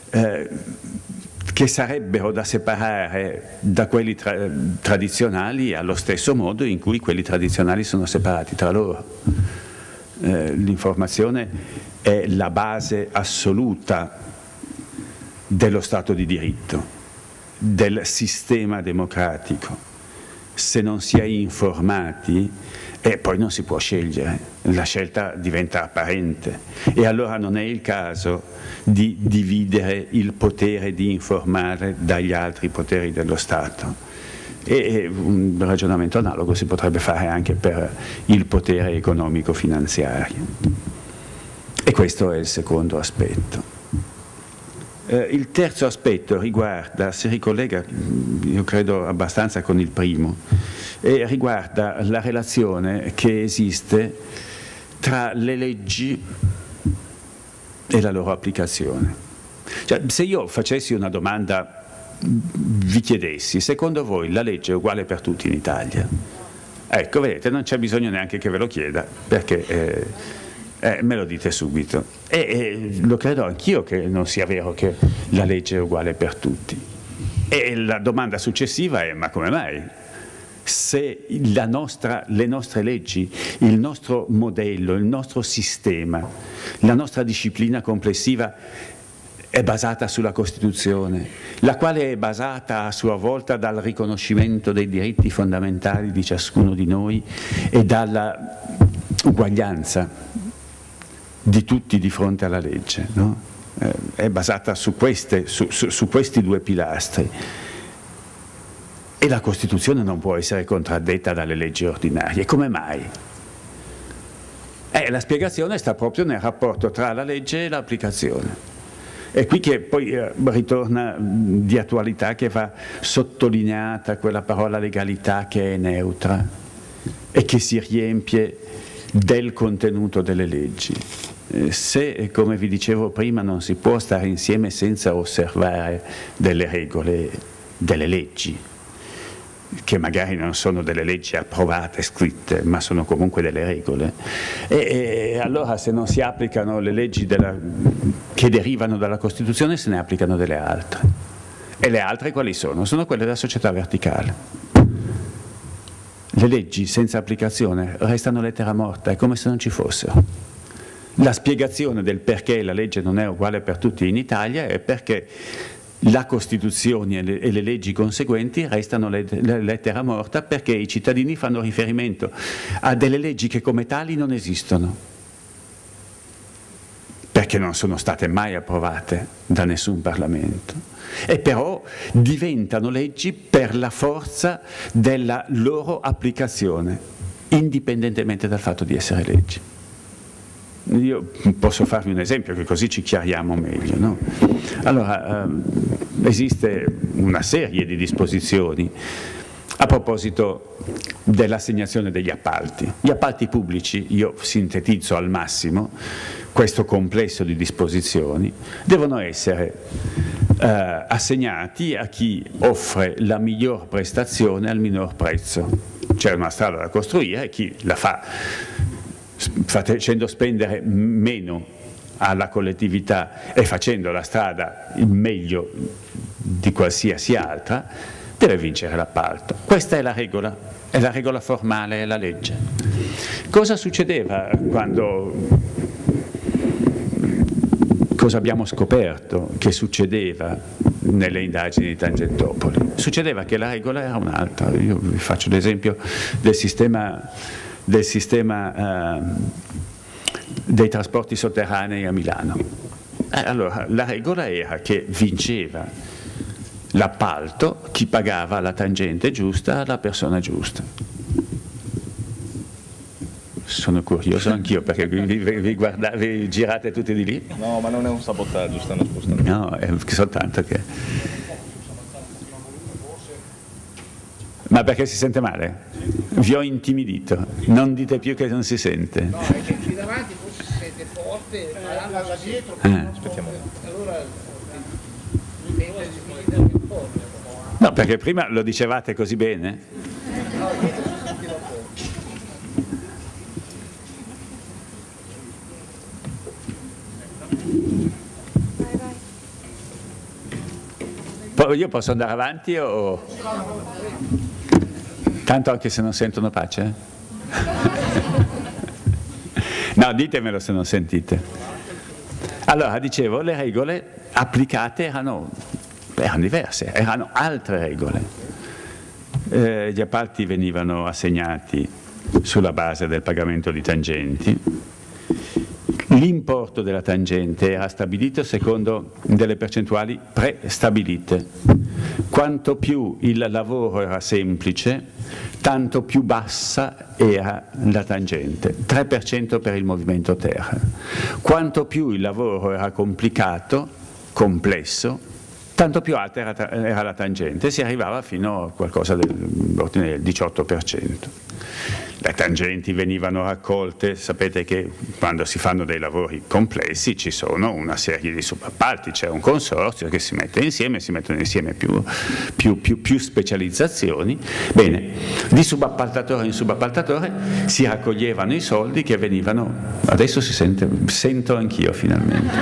che sarebbero da separare da quelli tradizionali allo stesso modo in cui quelli tradizionali sono separati tra loro. L'informazione è la base assoluta dello Stato di diritto, del sistema democratico. Se non si è informati, poi non si può scegliere, la scelta diventa apparente e allora non è il caso di dividere il potere di informare dagli altri poteri dello Stato. E un ragionamento analogo si potrebbe fare anche per il potere economico-finanziario. E questo è il secondo aspetto. Il terzo aspetto riguarda, si ricollega io credo abbastanza con il primo, e riguarda la relazione che esiste tra le leggi e la loro applicazione. Cioè, se io facessi una domanda, vi chiedessi, secondo voi la legge è uguale per tutti in Italia? Ecco, vedete, non c'è bisogno neanche che ve lo chieda, perché me lo dite subito. E lo credo anch'io che non sia vero che la legge è uguale per tutti. E la domanda successiva è: ma come mai? Se le nostre leggi, il nostro modello, il nostro sistema, la nostra disciplina complessiva è basata sulla Costituzione, la quale è basata a sua volta dal riconoscimento dei diritti fondamentali di ciascuno di noi e dalla uguaglianza di tutti di fronte alla legge, no? È basata su questi due pilastri. E la Costituzione non può essere contraddetta dalle leggi ordinarie. Come mai? La spiegazione sta proprio nel rapporto tra la legge e l'applicazione. È qui che poi ritorna di attualità, che va sottolineata quella parola legalità che è neutra e che si riempie del contenuto delle leggi. Se, come vi dicevo prima, non si può stare insieme senza osservare delle regole, delle leggi, che magari non sono delle leggi approvate, scritte, ma sono comunque delle regole, e allora se non si applicano le leggi che derivano dalla Costituzione, se ne applicano delle altre. E le altre quali sono? Sono quelle della società verticale. Le leggi senza applicazione restano lettera morta, è come se non ci fossero. La spiegazione del perché la legge non è uguale per tutti in Italia è perché la Costituzione e le leggi conseguenti restano lettera morta, perché i cittadini fanno riferimento a delle leggi che come tali non esistono, perché non sono state mai approvate da nessun Parlamento, e però diventano leggi per la forza della loro applicazione, indipendentemente dal fatto di essere leggi. Io posso farvi un esempio, che così ci chiariamo meglio, no? Allora, esiste una serie di disposizioni a proposito dell'assegnazione degli appalti. Gli appalti pubblici, io sintetizzo al massimo questo complesso di disposizioni, devono essere assegnati a chi offre la miglior prestazione al minor prezzo. C'è una strada da costruire e chi la fa facendo spendere meno alla collettività e facendo la strada meglio di qualsiasi altra, deve vincere l'appalto. Questa è la regola formale, è la legge. Cosa succedeva cosa abbiamo scoperto che succedeva nelle indagini di Tangentopoli? Succedeva che la regola era un'altra. Io vi faccio l'esempio del sistema dei trasporti sotterranei a Milano. Allora, la regola era che vinceva l'appalto chi pagava la tangente giusta alla persona giusta. Sono curioso anch'io, perché vi girate tutti di lì? No, ma non è un sabotaggio, stanno spostando. No, è soltanto che... Ma perché si sente male? Vi ho intimidito, non dite più che non si sente. No, è che qui davanti forse si sente forte, ma là dietro, aspettiamo. Allora tenta di smettere un po'. No, perché prima lo dicevate così bene. No, dietro si sentiva forte. Io posso andare avanti o... Tanto anche se non sentono pace? No, ditemelo se non sentite. Allora, dicevo, le regole applicate erano diverse, erano altre regole. Gli appalti venivano assegnati sulla base del pagamento di tangenti. L'importo della tangente era stabilito secondo delle percentuali prestabilite. Quanto più il lavoro era semplice, tanto più bassa era la tangente, 3% per il movimento terra. Quanto più il lavoro era complicato, complesso, tanto più alta era la tangente, si arrivava fino a qualcosa dell'ordine del 18%. Le tangenti venivano raccolte, sapete che quando si fanno dei lavori complessi ci sono una serie di subappalti, c'è un consorzio che si mette insieme, si mettono insieme più specializzazioni. Bene, di subappaltatore in subappaltatore si raccoglievano i soldi che venivano, adesso si sento anch'io finalmente,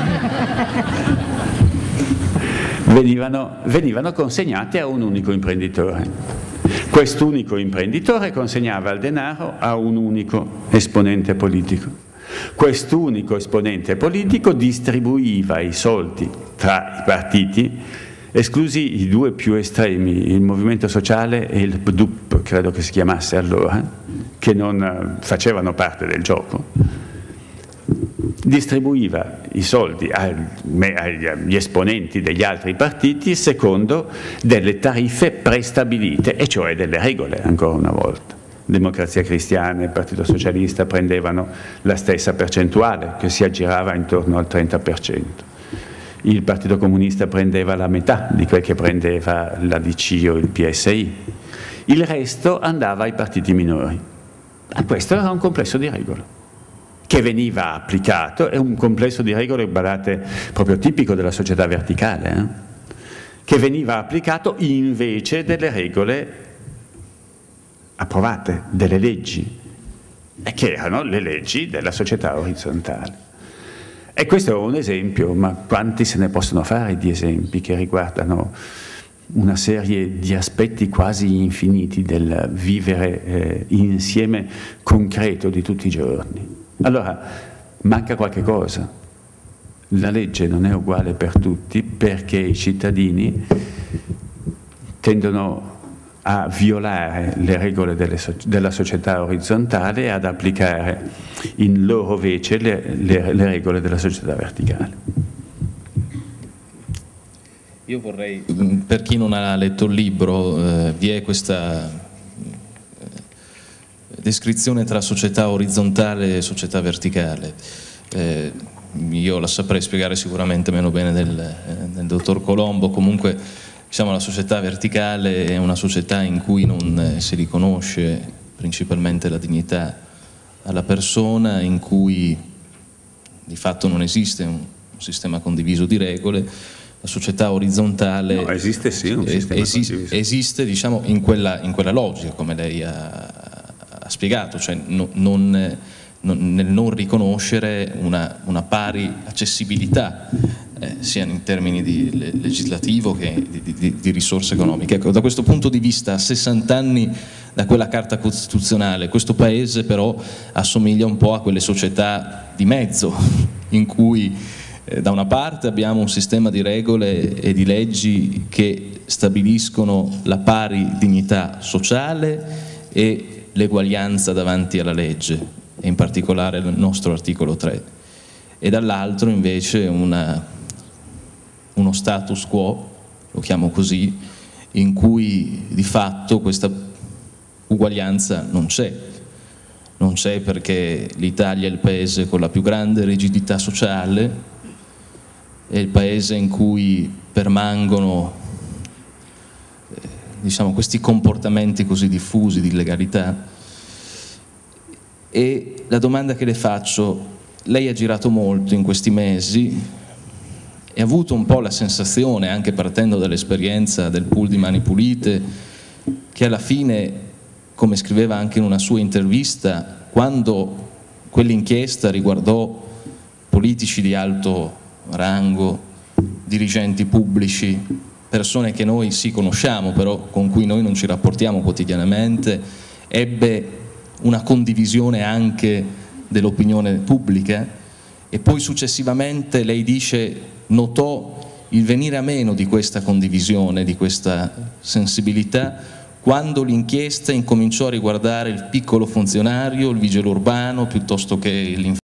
venivano consegnati a un unico imprenditore. Quest'unico imprenditore consegnava il denaro a un unico esponente politico. Quest'unico esponente politico distribuiva i soldi tra i partiti, esclusi i due più estremi, il Movimento Sociale e il PDUP, credo che si chiamasse allora, che non facevano parte del gioco. Distribuiva i soldi agli esponenti degli altri partiti secondo delle tariffe prestabilite, e cioè delle regole, ancora una volta. Democrazia Cristiana e il Partito Socialista prendevano la stessa percentuale, che si aggirava intorno al 30%. Il Partito Comunista prendeva la metà di quel che prendeva l'ADC o il PSI. Il resto andava ai partiti minori. E questo era un complesso di regole che veniva applicato, è un complesso di regole, guardate, proprio tipico della società verticale, che veniva applicato invece delle regole approvate, delle leggi, che erano le leggi della società orizzontale. E questo è un esempio, ma quanti se ne possono fare di esempi che riguardano una serie di aspetti quasi infiniti del vivere insieme concreto di tutti i giorni. Allora, manca qualche cosa. La legge non è uguale per tutti perché i cittadini tendono a violare le regole della società orizzontale e ad applicare in loro vece le regole della società verticale. Io vorrei, per chi non ha letto il libro, vi è questa descrizione tra società orizzontale e società verticale. Io la saprei spiegare sicuramente meno bene del dottor Colombo. Comunque, diciamo, la società verticale è una società in cui non si riconosce principalmente la dignità alla persona, in cui di fatto non esiste un sistema condiviso di regole. La società orizzontale no, esiste sì un sistema condiviso. Esiste, diciamo, in quella logica, come lei ha spiegato, cioè nel non riconoscere una pari accessibilità sia in termini di legislativo che di risorse economiche. Ecco, da questo punto di vista, a 60 anni da quella Carta Costituzionale, questo Paese però assomiglia un po' a quelle società di mezzo in cui da una parte abbiamo un sistema di regole e di leggi che stabiliscono la pari dignità sociale e l'eguaglianza davanti alla legge, e in particolare il nostro articolo 3, e dall'altro invece uno status quo, lo chiamo così, in cui di fatto questa uguaglianza non c'è. Non c'è perché l'Italia è il paese con la più grande rigidità sociale, è il paese in cui permangono diciamo, questi comportamenti così diffusi di illegalità. E la domanda che le faccio: lei ha girato molto in questi mesi e ha avuto un po' la sensazione, anche partendo dall'esperienza del pool di Mani Pulite, che alla fine, come scriveva anche in una sua intervista, quando quell'inchiesta riguardò politici di alto rango, dirigenti pubblici, persone che noi sì conosciamo, però con cui noi non ci rapportiamo quotidianamente, ebbe una condivisione anche dell'opinione pubblica, e poi successivamente, lei dice, notò il venire a meno di questa condivisione, di questa sensibilità, quando l'inchiesta incominciò a riguardare il piccolo funzionario, il vigile urbano, piuttosto che